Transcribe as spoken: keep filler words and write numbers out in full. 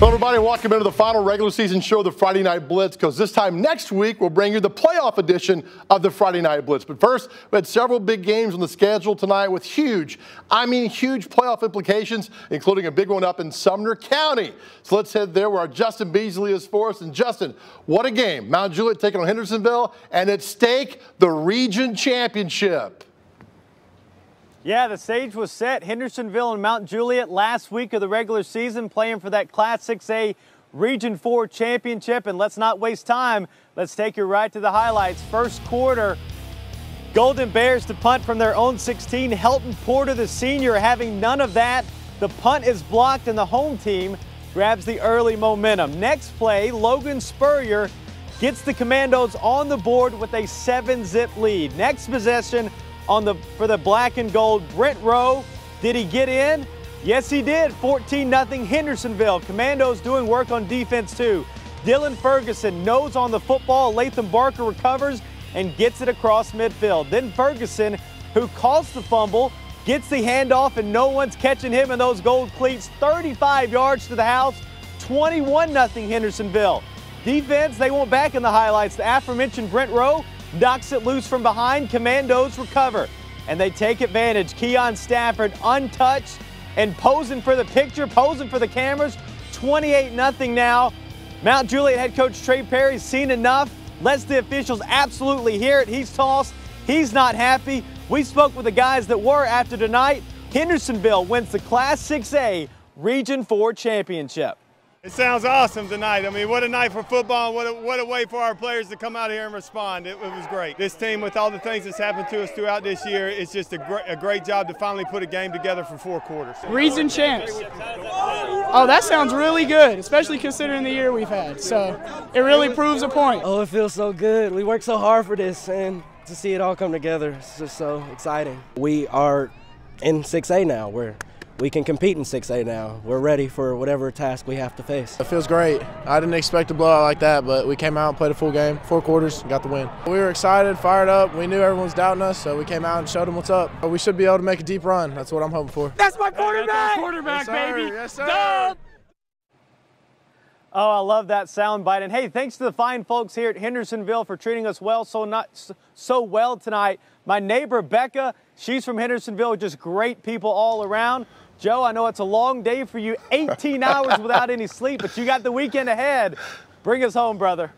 Hello everybody, welcome into the final regular season show of the Friday Night Blitz, because this time next week we'll bring you the playoff edition of the Friday Night Blitz. But first, we had several big games on the schedule tonight with huge, I mean huge playoff implications, including a big one up in Sumner County. So let's head there where our Justin Beasley is for us. And Justin, what a game. Mount Juliet taking on Hendersonville, and at stake, the region championship. Yeah, the stage was set. Hendersonville and Mount Juliet last week of the regular season playing for that Class six A Region four championship. And let's not waste time. Let's take you right to the highlights. First quarter, Golden Bears to punt from their own sixteen. Helton Porter, the senior, having none of that. The punt is blocked and the home team grabs the early momentum. Next play, Logan Spurrier gets the Commandos on the board with a seven zip lead. Next possession, on the for the black and gold, Brent Rowe. Did he get in? Yes, he did. fourteen nothing Hendersonville. Commandos doing work on defense too. Dylan Ferguson knows on the football. Latham Barker recovers and gets it across midfield. Then Ferguson, who caused the fumble, gets the handoff and no one's catching him in those gold cleats. thirty-five yards to the house. twenty-one nothing Hendersonville. Defense, they won't back in the highlights. The aforementioned Brent Rowe knocks it loose from behind. Commandos recover, and they take advantage. Keon Stafford untouched and posing for the picture, posing for the cameras. twenty-eight nothing now. Mount Juliet head coach Trey Perry's seen enough. Lets the officials absolutely hear it. He's tossed. He's not happy. We spoke with the guys that were after tonight. Hendersonville wins the Class six A Region four championship. It sounds awesome tonight. I mean, what a night for football. What a, what a way for our players to come out here and respond. It, it was great. This team, with all the things that's happened to us throughout this year, it's just a great, a great job to finally put a game together for four quarters. Region champs. Oh, that sounds really good, especially considering the year we've had. So it really proves a point. Oh, it feels so good. We worked so hard for this, and to see it all come together, it's just so exciting. We are in six A now. We're We can compete in six A now. We're ready for whatever task we have to face. It feels great. I didn't expect a blowout like that, but we came out and played a full game, four quarters, and got the win. We were excited, fired up. We knew everyone was doubting us, so we came out and showed them what's up. We should be able to make a deep run. That's what I'm hoping for. That's my quarterback! That's our quarterback, yes, baby! Yes, sir. Dub! Oh, I love that sound bite. And hey, thanks to the fine folks here at Hendersonville for treating us well so not so well tonight. My neighbor Becca, she's from Hendersonville, just great people all around. Joe, I know it's a long day for you, eighteen hours without any sleep, but you got the weekend ahead. Bring us home, brother.